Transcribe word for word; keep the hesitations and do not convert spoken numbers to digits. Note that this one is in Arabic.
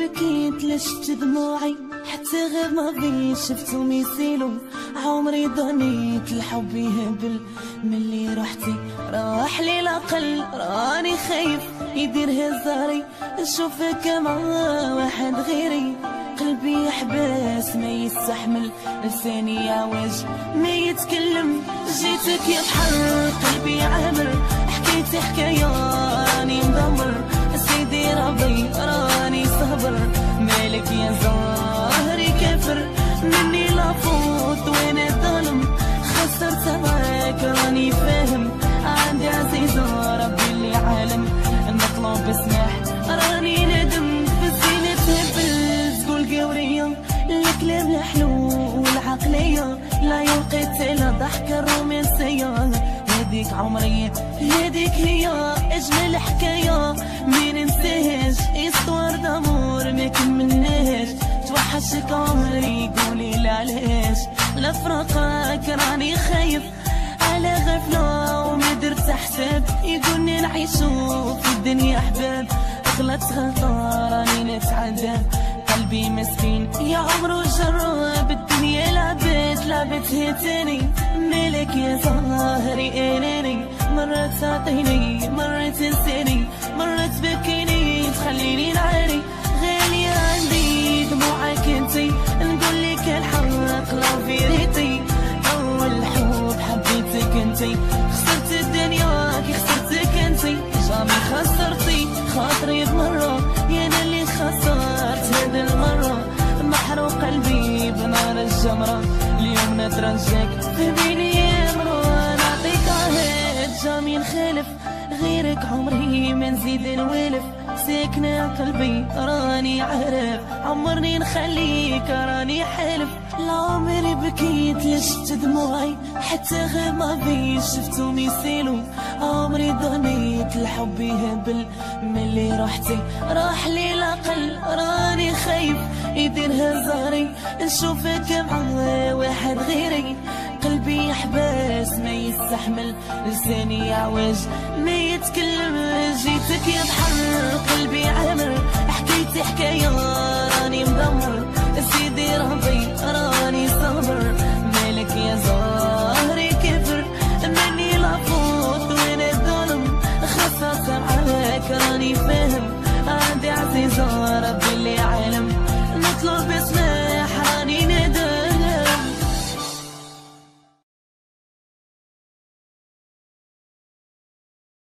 بكيت لشفت دموعي حتى غير ما بي شفتهم يسيلو. عمري ضنيت الحب يهبل ملي رحتي راح لي العقل. راني خايف يدير هزاري نشوفك مع واحد غيري. قلبي يحبس ما يستحمل لساني يعوج ما يتكلم. جيتك يا بحر قلبي عامر حكيتي حكاية راني مدمر. سيدي ربي راني صبر مالك يا زهري كافر مني لافوت وين الظلم. خسرت معاك راني فاهم عندي عزيزة ربي اللي عالم. نطلب اسمح راني ندم في الزينة تهبل تقول قورية الكلام الحلو والعقلية لا يوقيت لا ضحكة الرومانسية. هذيك عمري هذيك هي اجمل حكايه ما ننساهاش. استوار دامور ما كملناهاش توحشك عمري قولي لا علاش. لفراقك راني خايف على غفله وما درت حساب. يقولني نعيشو في الدنيا احباب غلطت غلطه راني نتعذب. قلبي مسكين يا عمرو جرب الدنيا لعبت لعبتها تاني. مالك يا زهري اناني مرة تعطيني مرة تنساني مرة تبكيني تخليني نعاني. غالية عندي دموعك انتي نقول لك الحق لا فيريتي. اول حب حبيتك انتي خسرت الدنيا كي خسرتك انتي. جامي خسرتي خاطري بمرة يا انا اللي خسرت هذا المرة. محروق قلبي بنار الجمرة اليوم نترجاك فهميني يا مرة. نعطيك عهد جامي نخالف غيرك عمري ما نزيد نوالف. ساكنة قلبي راني عارف عمرني نخليك راني حالف. لعمري بكيت لشفت دموعي حتى غير ما بي شفتهم يسيلو. عمري ضنيت الحب يهبل ملي رحتي راح لي العقل. راني خايف يدير هزاري نشوفك مع واحد غيري. قلبي يحبس ما يستحمل لساني يعوج ما يتكلم. جيتك يا بحر قلبي عامر حكيتي حكاية راني مدمر. سيدي ربي راني صبر مالك يا زهري كافر مني لافوت وين الظلم. خسرت معاك راني فاهم